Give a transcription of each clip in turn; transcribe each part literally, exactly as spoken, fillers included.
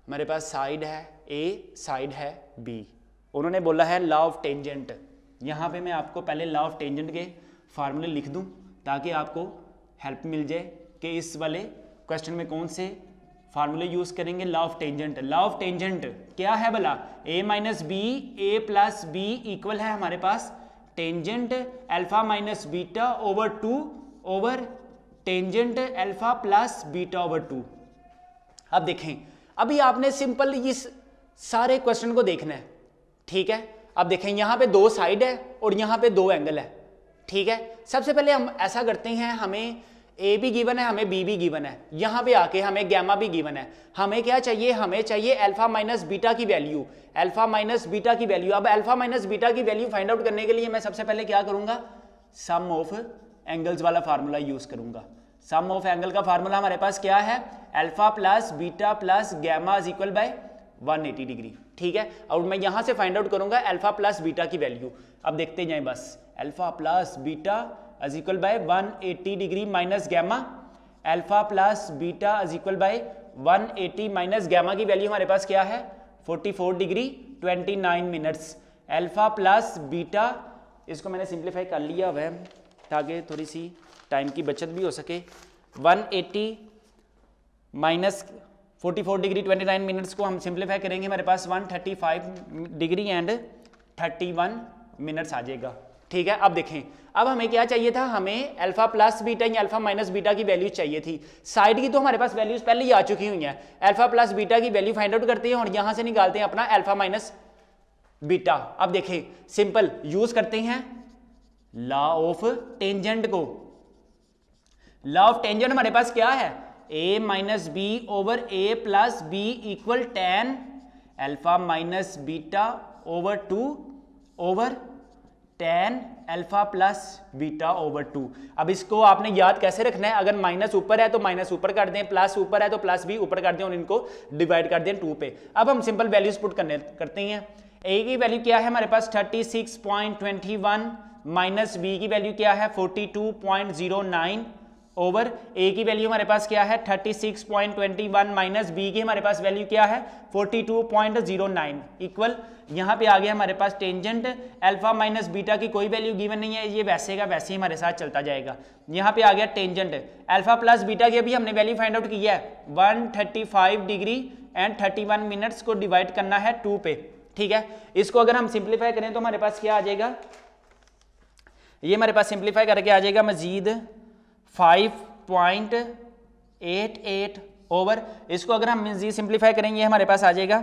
हमारे पास साइड है ए, साइड है बी। उन्होंने बोला है लॉ ऑफ टेंजेंट। यहाँ पे मैं आपको पहले लॉ ऑफ टेंजेंट के फार्मूले लिख दूँ ताकि आपको हेल्प मिल जाए कि इस वाले क्वेश्चन में कौन से फार्मूले यूज़ करेंगे। Law of tangent, law of tangent क्या है भला, A minus B, A plus B equal है हमारे पास tangent alpha minus beta over two over tangent alpha plus beta over two. अब देखें, अभी आपने सिंपल इस सारे क्वेश्चन को देखना है, ठीक है। अब देखें यहाँ पे दो साइड है और यहाँ पे दो एंगल है, ठीक है। सबसे पहले हम ऐसा करते हैं, हमें ए भी गिवन है, हमें बी भी गिवन है, यहाँ पे आके हमें गैमा भी गिवन है। हमें क्या चाहिए, हमें चाहिए अल्फा माइनस बीटा की वैल्यू, अल्फा माइनस बीटा की वैल्यू। अब अल्फा माइनस बीटा की वैल्यू फाइंड आउट करने के लिए मैं सबसे पहले क्या करूंगा, सम ऑफ एंगल्स वाला फार्मूला यूज करूंगा। सम ऑफ एंगल का फार्मूला हमारे पास क्या है, alpha plus beta plus gamma is equal by one eighty degree, ठीक है। और मैं यहां से फाइंड आउट करूंगा अल्फा प्लस बीटा की वैल्यू। अब देखते जाएं बस, alpha plus beta is equal by one eighty degree minus gamma, alpha plus beta is equal by one eighty minus gamma की वैल्यू हमारे पास क्या है forty four degree twenty nine minutes. Alpha plus beta, इसको मैंने simplify कर लिया हुआ है ताकि थोड़ी सी टाइम की बचत भी हो सके। One eighty minus forty four degree twenty nine minutes को हम सिंप्लीफाई करेंगे, हमारे पास one thirty five degree and thirty one minutes आ जाएगा, ठीक है। अब देखें, अब हमें क्या चाहिए था, हमें अल्फा प्लस बीटा या अल्फा माइनस बीटा की वैल्यूज चाहिए थी। साइड की तो हमारे पास वैल्यूज पहले ही आ चुकी हुई हैं। अल्फा प्लस बीटा की वैल्यू फाइंड आउट करते हैं और यहां से निकालते हैं अपना अल्फा माइनस बीटा। अब देखें, सिंपल यूज करते हैं लॉ ऑफ टेंजेंट को। लॉ ऑफ टेंजेंट हमारे पास क्या है, A minus B over A plus B equal tan alpha minus beta over two over tan alpha plus beta over two. अब इसको आपने याद कैसे रखना है, अगर माइनस ऊपर है तो माइनस ऊपर कर दें, प्लस ऊपर है तो प्लस भी ऊपर कर दें और इनको डिवाइड कर दें टू पे। अब हम सिंपल वैल्यूज पुट करने करते हैं। ए की वैल्यू क्या है हमारे पास thirty six point two one minus B की वैल्यू क्या है forty two point zero nine over A की वैल्यू हमारे पास क्या है thirty six point two one minus B की हमारे पास वैल्यू क्या है forty two point zero nine equal, यहाँ पे आ गया हमारे पास टेंजेंट अल्फा माइनस बीटा की कोई वैल्यू गिवन नहीं है, ये वैसे का वैसे ही हमारे साथ चलता जाएगा। यहाँ पे आ गया टेंजेंट अल्फा प्लस बीटा की अभी हमने वैल्यू फाइंड आउट की है one thirty five degree and thirty one minutes को डिवाइड करना है टू पे, ठीक है। इसको अगर हम सिंप्लीफाई करें तो हमारे पास क्या आ जाएगा, ये हमारे पास सिंप्लीफाई करके आ जाएगा मजीद five point eight eight over, इसको अगर हम मजीद सिंप्लीफाई करेंगे हमारे पास आ जाएगा,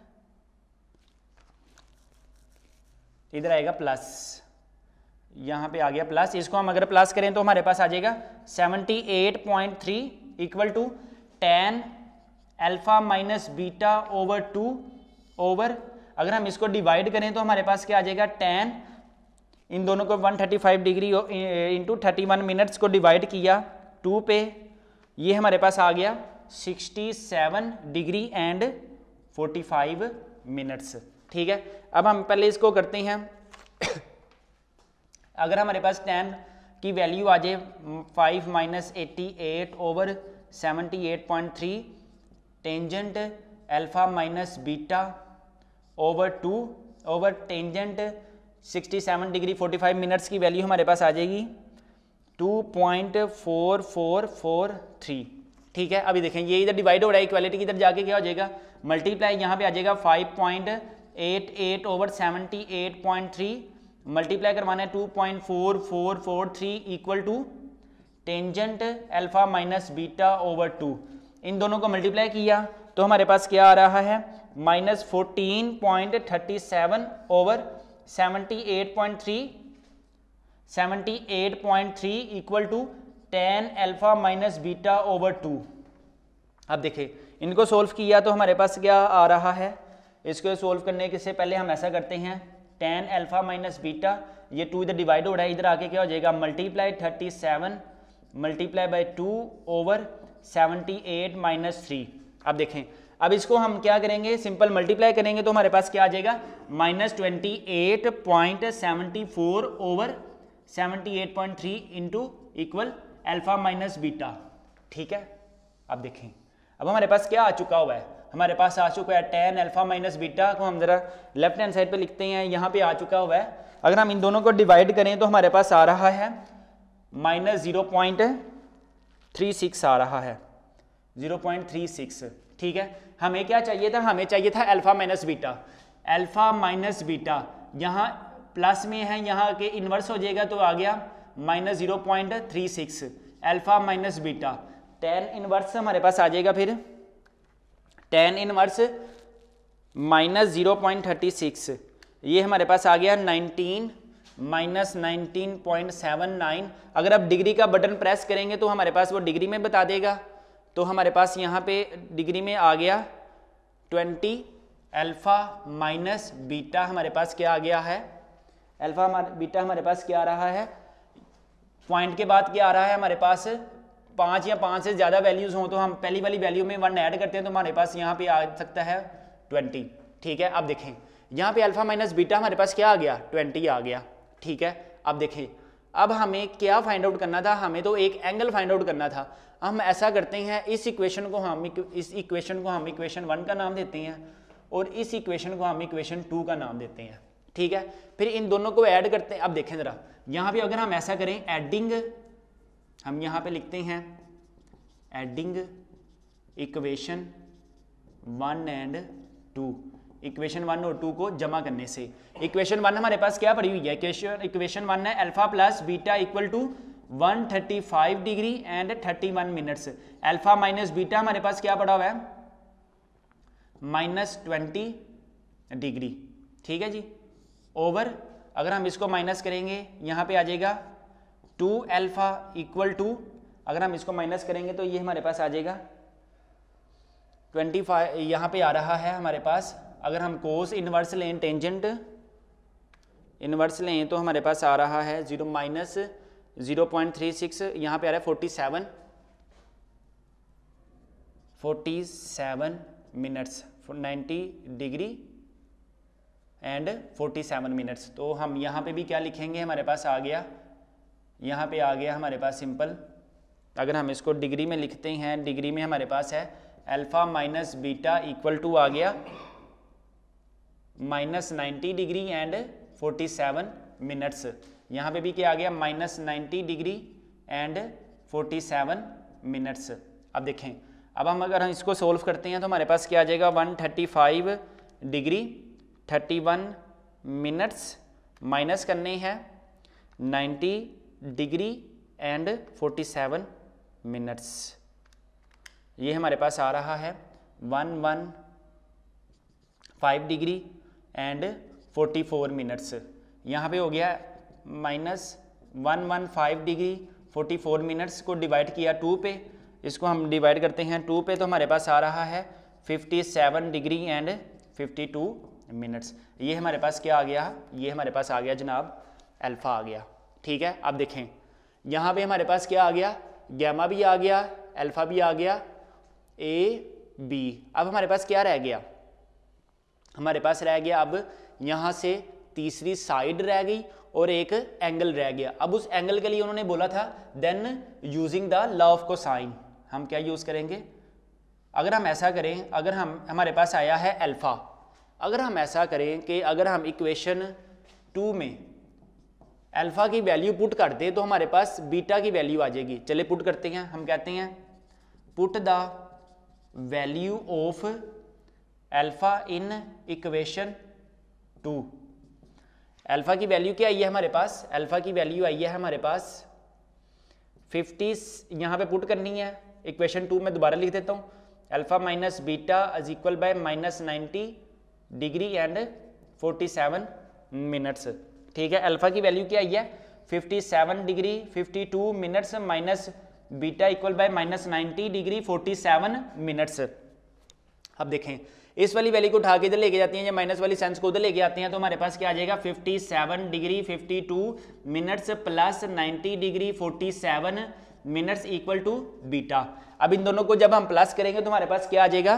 इधर आएगा प्लस, यहां पे आ गया प्लस, इसको हम अगर प्लस करें तो हमारे पास आ जाएगा seventy eight point three equal to tan alpha minus beta over two over, अगर हम इसको डिवाइड करें तो हमारे पास क्या आ जाएगा टेन, इन दोनों को one thirty five degree into thirty one minutes को डिवाइड किया टू पे, ये हमारे पास आ गया sixty seven degree and forty five minutes, ठीक है। अब हम पहले इसको करते हैं अगर हमारे पास टेन की वैल्यू आ जाए five minus eighty eight over seventy eight point three tangent alpha minus beta over two over tangent sixty seven degree forty five minutes की वैल्यू हमारे पास आ जाएगी two point four four four three, ठीक है। अभी देखें ये इधर डिवाइड हो रहा है, इक्वालिटी की इधर जाके क्या हो जाएगा मल्टीप्लाई, यहाँ पे आ जाएगा five point eight eight over seventy eight point three multiply करवाना है two point four four four three equal to tangent alpha minus beta over two, इन दोनों को मल्टीप्लाई किया तो हमारे पास क्या आ रहा है minus fourteen point thirty seven over seventy eight point three seventy eight point three equal to tan alpha minus beta over two. अब देखें इनको सोल्व किया तो हमारे पास क्या आ रहा है, इसको सोल्व करने के से पहले हम ऐसा करते हैं टेन अल्फा माइनस बीटा, ये टू इधर डिवाइड हो रहा है, इधर आके क्या हो जाएगा multiply thirty seven multiply by two over seventy eight minus three. अब देखें अब इसको हम क्या करेंगे सिंपल मल्टीप्लाई करेंगे तो हमारे पास क्या आ जाएगा minus twenty eight point seventy four over seventy eight point three into equal alpha minus beta, ठीक है। अब देखें अब हमारे पास क्या आ चुका हुआ है, हमारे पास आ चुका है टेन अल्फा माइनस बीटा को हम जरा लेफ्ट हैंड साइड पे लिखते हैं, यहाँ पे आ चुका हुआ है। अगर हम इन दोनों को डिवाइड करें तो हमारे पास आ रहा है minus zero point three six आ रहा है, जीरो पॉइंट थ्री सिक्स। ठीक है, हमें क्या चाहिए था, हमें चाहिए था alpha minus beta. Alpha minus beta यहाँ प्लस में है, यहाँ के इन्वर्स हो जाएगा तो आ गया minus zero point three six. Alpha minus beta tan inverse हमारे पास आ जाएगा, फिर tan inverse minus zero point thirty six, ये हमारे पास आ गया nineteen minus nineteen point seven nine. अगर आप डिग्री का बटन प्रेस करेंगे तो हमारे पास वो डिग्री में बता देगा, तो हमारे पास यहाँ पे डिग्री में आ गया ट्वेंटी। अल्फा माइनस बीटा हमारे पास क्या आ गया है, अल्फा बीटा हमारे पास क्या आ रहा है, पॉइंट के बाद क्या आ रहा है हमारे पास, पाँच या पाँच से ज़्यादा वैल्यूज़ हों तो हम पहली वाली वैल्यू में वन ऐड करते हैं तो हमारे पास यहाँ पे आ सकता है ट्वेंटी। ठीक है, अब देखें यहाँ पे अल्फा माइनस बीटा हमारे पास क्या आ गया, ट्वेंटी आ गया। ठीक है, अब देखें अब हमें क्या फाइंड आउट करना था, हमें तो एक एंगल फाइंड आउट करना था। हम ऐसा करते हैं, इस इक्वेशन को हम इस इक्वेशन को हम इक्वेशन वन का नाम देते हैं और इस इक्वेशन को हम इक्वेशन टू का नाम देते हैं। ठीक है, फिर इन दोनों को ऐड करते हैं। अब देखें ज़रा यहाँ पे अगर हम ऐसा करें, एडिंग, हम यहाँ पे लिखते हैं adding equation one and two, equation one और टू को जमा करने से इक्वेशन वन हमारे पास क्या पड़ी हुई है, इक्वेशन इक्वेशन वन है alpha plus beta equal to one thirty five degree and thirty one minutes. Alpha minus beta हमारे पास क्या पड़ा हुआ है, माइनस ट्वेंटी डिग्री। ठीक है जी, ओवर अगर हम इसको माइनस करेंगे यहाँ पे आ जाएगा टू अल्फा इक्वल टू, अगर हम इसको माइनस करेंगे तो ये हमारे पास आ जाएगा ट्वेंटी फाइव, यहाँ पे आ रहा है हमारे पास। अगर हम कोस इनवर्स लें, टेंजेंट इनवर्स लें तो हमारे पास आ रहा है zero minus zero point three six, यहाँ पे आ रहा है forty seven forty seven minutes, ninety degree and forty seven minutes. तो हम यहाँ पे भी क्या लिखेंगे, हमारे पास आ गया, यहाँ पे आ गया हमारे पास सिंपल। अगर हम इसको डिग्री में लिखते हैं, डिग्री में हमारे पास है alpha minus beta equal to आ गया minus ninety degree and forty seven minutes. यहाँ पे भी क्या आ गया, minus ninety degree and forty seven minutes. अब देखें, अब हम अगर हम इसको सोल्व करते हैं तो हमारे पास क्या आ जाएगा, one thirty five degree thirty one minutes minus करने हैं ninety degree and forty seven minutes, ये हमारे पास आ रहा है one one five degree and forty four minutes. यहाँ पे हो गया minus one one five degree forty four minutes को डिवाइड किया टू पे, इसको हम डिवाइड करते हैं टू पे तो हमारे पास आ रहा है fifty seven degree and fifty two minutes. ये हमारे पास क्या आ गया, ये हमारे पास आ गया जनाब अल्फा आ गया। ठीक है, अब देखें यहाँ पे हमारे पास क्या आ गया, गैमा भी आ गया, अल्फा भी आ गया, ए बी। अब हमारे पास क्या रह गया, हमारे पास रह गया अब यहाँ से तीसरी साइड रह गई और एक एंगल रह गया। अब उस एंगल के लिए उन्होंने बोला था then using the law of cosine, हम क्या यूज़ करेंगे, अगर हम ऐसा करें, अगर हम हमारे पास आया है अल्फा, अगर हम ऐसा करें कि अगर हम इक्वेशन टू में अल्फा की वैल्यू पुट कर दें तो हमारे पास बीटा की वैल्यू आ जाएगी। चले पुट करते हैं, हम कहते हैं put the value of alpha in equation two. Alpha की वैल्यू क्या आई है हमारे पास, अल्फा की वैल्यू आई है हमारे पास फिफ्टी, यहाँ पे पुट करनी है इक्वेशन टू में, दोबारा लिख देता हूँ alpha minus beta is equal by minus ninety degree and forty seven minutes. ठीक है, अल्फा की वैल्यू क्या आई है fifty seven degree fifty two minutes minus beta equal by minus ninety degree forty seven minutes. अब देखें इस वाली वैल्यू को उठा के इधर लेके जाती हैं या माइनस वाली सेंस को उधर लेके आते हैं तो हमारे पास क्या आ जाएगा fifty seven degree fifty two minutes plus ninety degree forty seven minutes equal to beta. अब इन दोनों को जब हम प्लस करेंगे तो हमारे पास क्या आ जाएगा,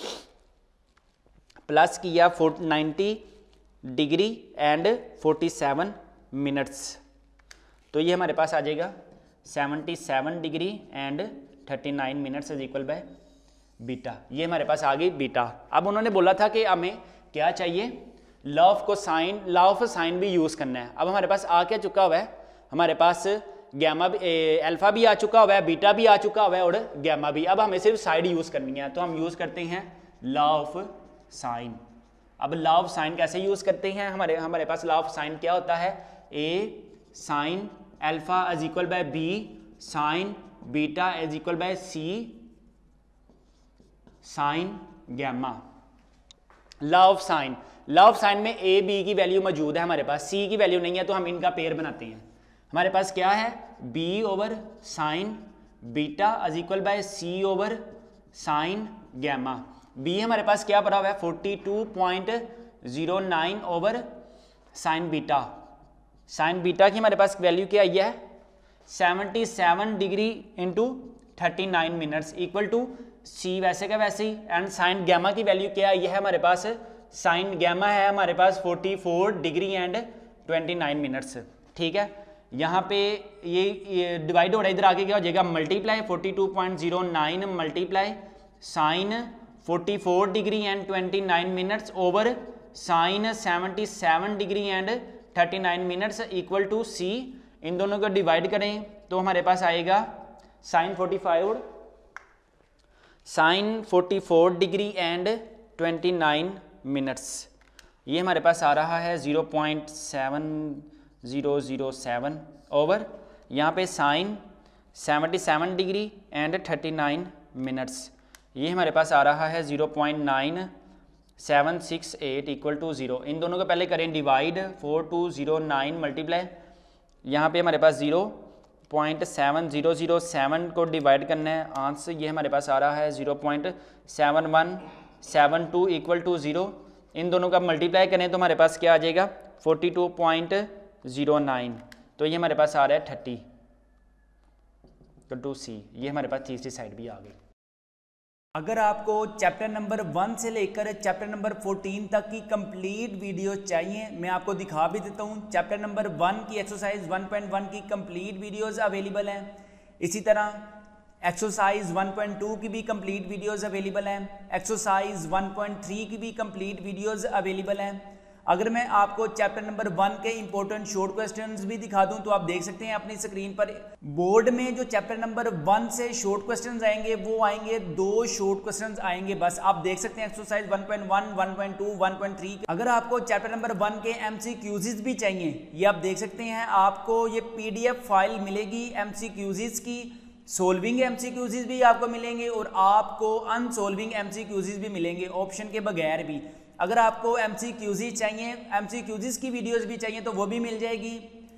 प्लस किया ninety degree and forty seven minutes, तो ये हमारे पास आ जाएगा seventy seven degree and thirty nine minutes is equal by beta, ये हमारे पास आ गई बीटा। अब उन्होंने बोला था कि हमें क्या चाहिए, law of cosine, law of sine भी यूज़ करना है। अब हमारे पास आ क्या चुका हुआ है, हमारे पास गैमा भी, अल्फा भी आ चुका हुआ है, बीटा भी आ चुका हुआ है और गैमा भी। अब हमें सिर्फ साइड यूज़ करनी है, तो हम यूज़ करते हैं लॉ ऑफ साइन। अब लॉ ऑफ साइन कैसे यूज़ करते हैं, हमारे हमारे पास लॉ ऑफ साइन क्या होता है, A sine alpha is equal by B sine beta is equal by C sine gamma. Law of sine, law of sine में ए बी की वैल्यू मौजूद है, हमारे पास सी की वैल्यू नहीं है, तो हम इनका पेयर बनाते हैं। हमारे पास क्या है, B over sine beta is equal by C over sine gamma. B हमारे पास क्या पड़ा हुआ है, forty two point zero nine over sine beta. Sine beta की हमारे पास वैल्यू क्या आई है, seventy seven degree into thirty nine minutes equal to C वैसे का वैसे ही। एंड साइन गैमा की वैल्यू क्या आई है हमारे पास, साइन गैमा है हमारे पास forty four degree and twenty nine minutes. ठीक है, यहाँ पे ये, ये डिवाइड हो रहा है, इधर आके क्या हो जाएगा, multiply forty two point zero nine multiply sine forty four degree and twenty nine minutes over sine seventy seven degree and thirty nine minutes equal to C. इन दोनों को डिवाइड करें तो हमारे पास आएगा sine forty five sine forty four degree and twenty nine minutes, ये हमारे पास आ रहा है zero point seven zero zero seven over यहाँ पे sine seventy seven degree and thirty nine minutes, ये हमारे पास आ रहा है zero point nine seven six eight equal to zero. इन दोनों को पहले करें divide, four two zero nine multiply, यहाँ पे हमारे पास zero point seven zero zero seven को डिवाइड करना है, आंसर ये हमारे पास आ रहा है zero point seven one seven two equal to zero. इन दोनों का मल्टीप्लाई करें तो हमारे पास क्या आ जाएगा, forty two point zero nine, तो ये हमारे पास आ रहा है थर्टी, तो टू सी, ये हमारे पास तीसरी साइड भी आ गई। अगर आपको चैप्टर नंबर वन से लेकर चैप्टर नंबर फोर्टीन तक की कंप्लीट वीडियो चाहिए, मैं आपको दिखा भी देता हूँ। चैप्टर नंबर वन की एक्सरसाइज वन पॉइंट वन की कंप्लीट वीडियोस अवेलेबल हैं। इसी तरह एक्सरसाइज वन पॉइंट टू की भी कंप्लीट वीडियोस अवेलेबल हैं। एक्सरसाइज वन पॉइंट थ्री की भी कंप्लीट वीडियोस अवेलेबल हैं। अगर मैं आपको चैप्टर नंबर वन के इंपॉर्टेंट शॉर्ट क्वेश्चंस भी दिखा दूं तो आप देख सकते हैं अपनी स्क्रीन पर, बोर्ड में जो चैप्टर नंबर वन से शॉर्ट क्वेश्चंस आएंगे वो आएंगे दो शॉर्ट क्वेश्चंस आएंगे बस। आप देख सकते हैं exercise one point one, one point two, one point three. अगर आपको चैप्टर नंबर वन के एमसीक्यूज़ भी चाहिए, ये आप देख सकते हैं, आपको ये पीडीएफ फाइल मिलेगी एमसीक्यूज़ की, सोल्विंग एमसीक्यूज़ भी आपको मिलेंगे और आपको अनसोल्विंग एमसीक्यूज़ भी मिलेंगे ऑप्शन के बगैर भी। अगर आपको एमसीक्यूज़ चाहिए, एमसीक्यूज़ की वीडियोस भी चाहिए तो वो भी मिल जाएगी।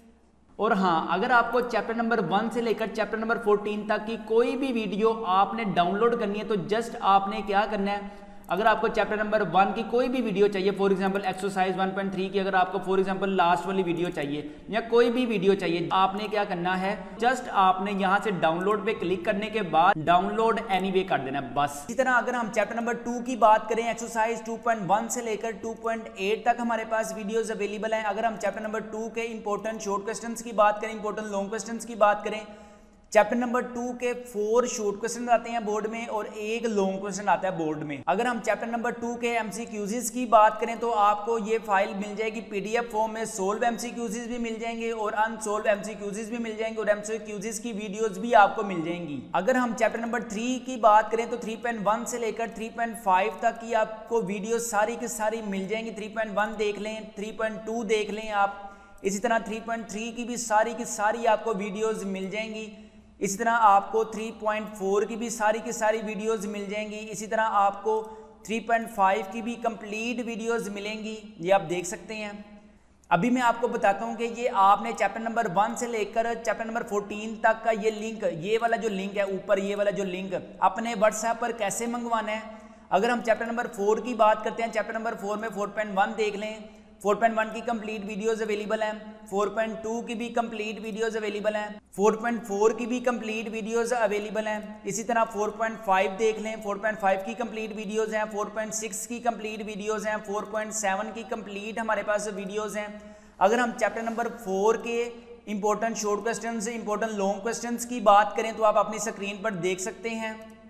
और हाँ, अगर आपको चैप्टर नंबर वन से लेकर चैप्टर नंबर फोर्टीन तक की कोई भी वीडियो आपने डाउनलोड करनी है तो जस्ट आपने क्या करना है, अगर आपको चैप्टर नंबर वन की कोई भी वीडियो चाहिए, for example exercise one point three की अगर आपको फॉर एग्जांपल लास्ट वाली वीडियो चाहिए या कोई भी वीडियो चाहिए, आपने क्या करना है, जस्ट आपने यहाँ से डाउनलोड पे क्लिक करने के बाद डाउनलोड एनीवे कर देना है बस। इसी तरह अगर हम चैप्टर नंबर टू की बात करें, एक्सरसाइज टू पॉइंट वन से लेकर टू पॉइंट एट तक हमारे पास वीडियोज अवेलेबल हैं। अगर हम चैप्टर नंबर टू के इंपॉर्टेंट शॉर्ट क्वेश्चन की बात करें, इंपॉर्टेंट लॉन्ग क्वेश्चन की बात करें, चैप्टर नंबर टू के फोर शॉर्ट क्वेश्चन आते हैं बोर्ड में और एक लॉन्ग क्वेश्चन आता है बोर्ड में। अगर हम चैप्टर नंबर टू के एमसीक्यूज़ की बात करें तो आपको ये फाइल मिल जाएगी पीडीएफ फॉर्म में, सोल्व एमसीक्यूज़ भी मिल जाएंगे और अनसोल्व एमसीक्यूज़ भी मिल जाएंगे और एमसीक्यूज़ की वीडियोस भी आपको मिल जाएंगी। अगर हम चैप्टर नंबर थ्री की बात करें तो थ्री पॉइंट वन से लेकर थ्री पॉइंट फाइव तक की आपको वीडियो सारी की सारी मिल जाएंगी। थ्री पॉइंट वन देख लें, थ्री पॉइंट टू देख लें आप, इसी तरह थ्री पॉइंट थ्री की भी सारी की सारी आपको वीडियोज मिल जाएंगी। इसी तरह आपको थ्री पॉइंट फोर की भी सारी की सारी वीडियोस मिल जाएंगी। इसी तरह आपको थ्री पॉइंट फाइव की भी कंप्लीट वीडियोस मिलेंगी, ये आप देख सकते हैं। अभी मैं आपको बताता हूं कि ये आपने चैप्टर नंबर वन से लेकर चैप्टर नंबर फोर्टीन तक का ये लिंक, ये वाला जो लिंक है ऊपर, ये वाला जो लिंक अपने व्हाट्सएप पर कैसे मंगवाना है। अगर हम चैप्टर नंबर फोर की बात करते हैं, चैप्टर नंबर फोर में फोर पॉइंट वन देख लें, फोर पॉइंट वन की कंप्लीट वीडियोस अवेलेबल हैं, फोर पॉइंट टू की भी कंप्लीट वीडियोस अवेलेबल हैं, फोर पॉइंट फोर की भी कंप्लीट वीडियोस अवेलेबल हैं। इसी तरह फोर पॉइंट फाइव देख लें, फोर पॉइंट फाइव की कंप्लीट वीडियोस हैं, फोर पॉइंट सिक्स की कंप्लीट वीडियोस हैं, फोर पॉइंट सेवन की कंप्लीट हमारे पास वीडियोस हैं। अगर हम चैप्टर नंबर फोर के important short question, important long question की बात करें तो आप अपनी स्क्रीन पर देख सकते हैं।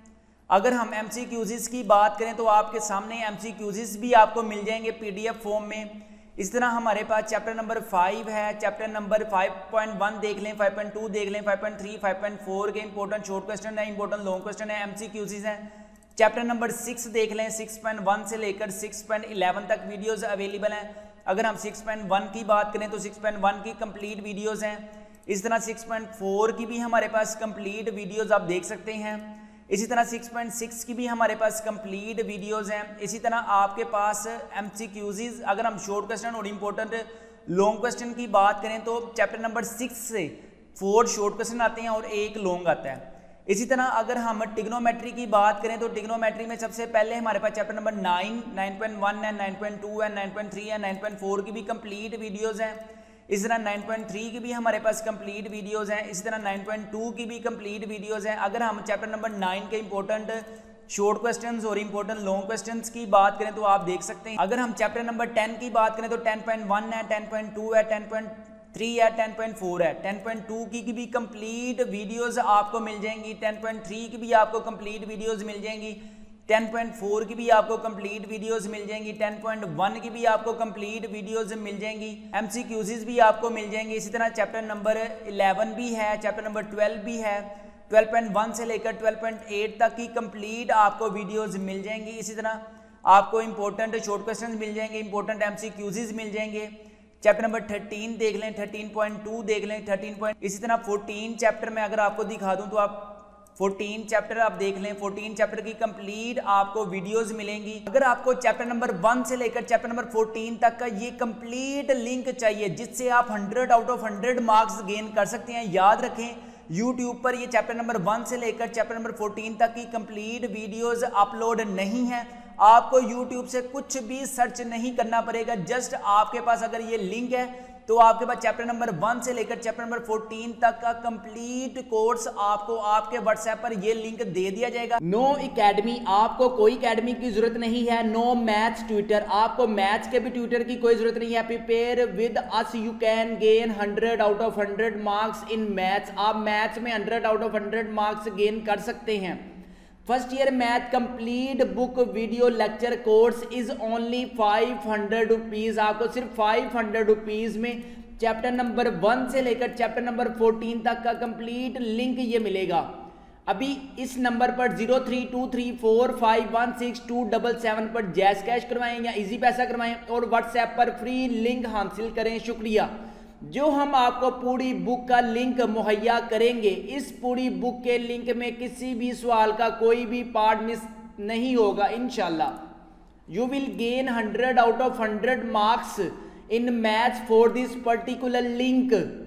अगर हम एम सी क्यूज़ की बात करें तो आपके सामने एम सी क्यूज़ भी आपको मिल जाएंगे पी डी एफ फॉर्म में। इस तरह हमारे पास चैप्टर नंबर फाइव है, chapter number five point one देख लें, फाइव पॉइंट टू देख लें, five point three, five point four के इंपॉर्टेंट शॉर्ट क्वेश्चन है, इंपॉर्टेंट लॉन्ग क्वेश्चन है, एम सी क्यूज़ हैं। चैप्टर नंबर सिक्स देख लें, सिक्स पॉइंट वन से लेकर सिक्स पॉइंट इलेवन तक वीडियोस अवेलेबल हैं। अगर हम सिक्स पॉइंट वन की बात करें तो सिक्स पॉइंट वन की कंप्लीट वीडियोस हैं। इस तरह सिक्स पॉइंट फोर की भी हमारे पास कंप्लीट वीडियोस आप देख सकते हैं। इसी तरह सिक्स पॉइंट सिक्स की भी हमारे पास कंप्लीट वीडियोस हैं। इसी तरह आपके पास एमसीक्यूज़, अगर हम शॉर्ट क्वेश्चन और इम्पोर्टेंट लॉन्ग क्वेश्चन की बात करें तो चैप्टर नंबर सिक्स से फोर शॉर्ट क्वेश्चन आते हैं और एक लॉन्ग आता है। इसी तरह अगर हम ट्रिग्नोमेट्री की बात करें तो ट्रिग्नोमेट्री में सबसे पहले हमारे पास chapter number nine, nine point one है, नाइन पॉइंट टू है, नाइन पॉइंट थ्री है, नाइन पॉइंट फोर की भी कंप्लीट वीडियोस हैं। इस तरह नाइन पॉइंट थ्री की भी हमारे पास कंप्लीट वीडियोस हैं। इसी तरह नाइन पॉइंट टू की भी कंप्लीट वीडियोस हैं। अगर हम चैप्टर नंबर नाइन के इंपॉर्टेंट शॉर्ट क्वेश्चंस और इंपॉर्टेंट लॉन्ग क्वेश्चंस की बात करें तो आप देख सकते हैं। अगर हम चैप्टर नंबर टेन की बात करें तो टेन पॉइंट वन है, टेन पॉइंट टू है, टेन पॉइंट थ्री है, टेन पॉइंट फोर है, टेन पॉइंट टू की भी कंप्लीट वीडियोस आपको मिल जाएंगी, टेन पॉइंट थ्री की भी आपको कंप्लीट वीडियोस मिल जाएंगी, टेन पॉइंट फोर की भी आपको कंप्लीट वीडियोस मिल जाएंगी, टेन पॉइंट वन की भी आपको कंप्लीट वीडियोस मिल जाएंगी, एमसीक्यूज़ भी आपको मिल जाएंगे। इसी तरह चैप्टर नंबर इलेवन भी है, चैप्टर नंबर ट्वेल्व भी है, ट्वेल्व पॉइंट वन से लेकर ट्वेल्व पॉइंट एट तक की कंप्लीट आपको वीडियोस मिल जाएंगी। इसी तरह आपको इंपॉर्टेंट शॉर्ट क्वेश्चन मिल जाएंगे, इंपॉर्टेंट एमसीक्यूज़ मिल जाएंगे। चैप्टर नंबर थर्टीन देख लें, थर्टीन पॉइंट टू देख लें, थर्टीन पॉइंट इसी तरह फोर्टीन चैप्टर में अगर आपको दिखा दूं तो आप फोर्टीन चैप्टर आप देख लें, फोर्टीन चैप्टर की कंप्लीट आपको वीडियोस मिलेंगी। अगर आपको चैप्टर नंबर वन से लेकर चैप्टर नंबर फोर्टीन तक का ये कंप्लीट लिंक चाहिए जिससे आप hundred out of hundred marks gain कर सकते हैं, याद रखें यूट्यूब पर ये चैप्टर नंबर वन से लेकर चैप्टर नंबर फोर्टीन तक की कंप्लीट वीडियोस अपलोड नहीं है। आपको यूट्यूब से कुछ भी सर्च नहीं करना पड़ेगा, जस्ट आपके पास अगर ये लिंक है तो आपके पास चैप्टर नंबर वन से लेकर चैप्टर नंबर फोर्टीन तक का कंप्लीट कोर्स आपको आपके व्हाट्सएप पर ये लिंक दे दिया जाएगा। नो एकेडमी, आपको कोई एकेडमी की जरूरत नहीं है। नो मैथ्स ट्यूटर, आपको मैथ्स के भी ट्यूटर की कोई जरूरत नहीं है। Prepare with us you can gain hundred out of hundred marks in maths. आप मैथ्स में hundred out of hundred marks gain कर सकते हैं। First year math complete book video lecture course is only five hundred rupees. आपको सिर्फ five hundred rupees में chapter number one से लेकर चैप्टर नंबर फोर्टीन तक का कंप्लीट लिंक ये मिलेगा। अभी इस नंबर पर zero three two three four five one six two double seven पर जैस कैश करवाएं या इजी पैसा करवाएं और व्हाट्सएप पर फ्री लिंक हासिल करें। शुक्रिया। जो हम आपको पूरी बुक का लिंक मुहैया करेंगे, इस पूरी बुक के लिंक में किसी भी सवाल का कोई भी पार्ट मिस नहीं होगा। इंशाल्लाह you will gain hundred out of hundred marks in maths for this particular link.